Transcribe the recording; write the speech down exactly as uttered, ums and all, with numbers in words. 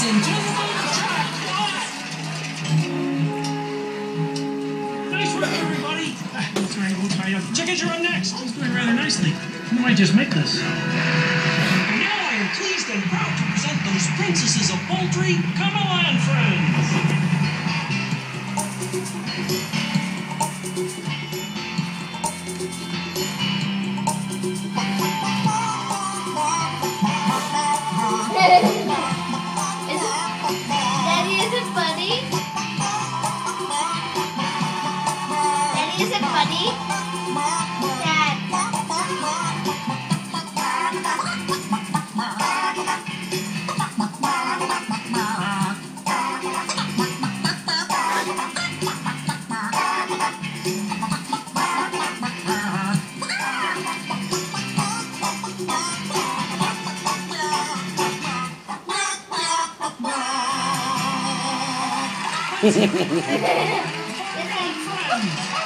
Ladies and gentlemen, jackpot! Nice work, everybody. Ah, that's right, we'll try it. Chickens, you're up next. He's doing rather nicely. Who might just make this? Now I am pleased and proud to present those princesses of poultry. Come along, friends. Daddy, is it funny? Daddy, is it funny? Dad. Friends.